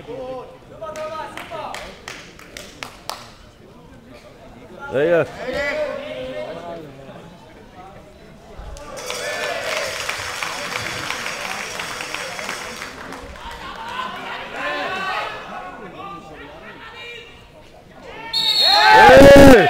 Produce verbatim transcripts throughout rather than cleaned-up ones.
Ja, ja. Hey!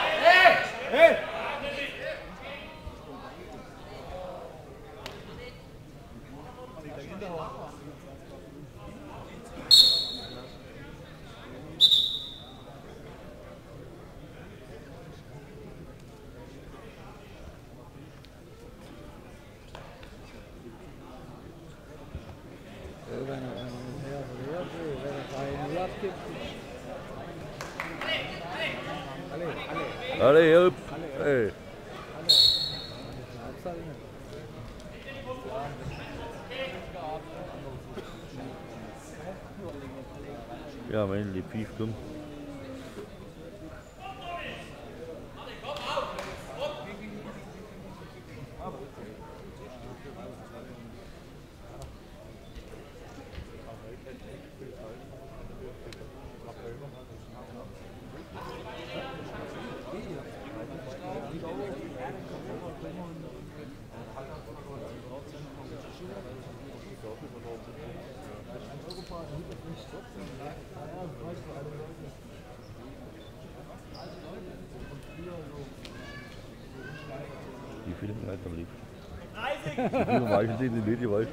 Allez hop! Hey. Ja, mein die Pief kommt. Die vielen Leiter liegt. Die vielen Weichen sind in die Medien weit.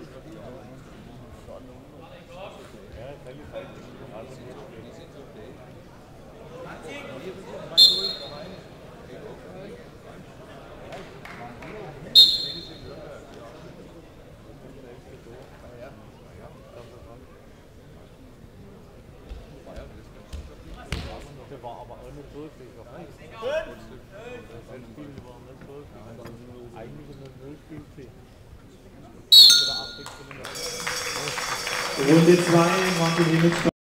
Der war aber auch nicht wirklich. Das Spiel war nicht wirklich. Eigentlich in der Nullspielzeit. Runde zwei, Martin Himmels.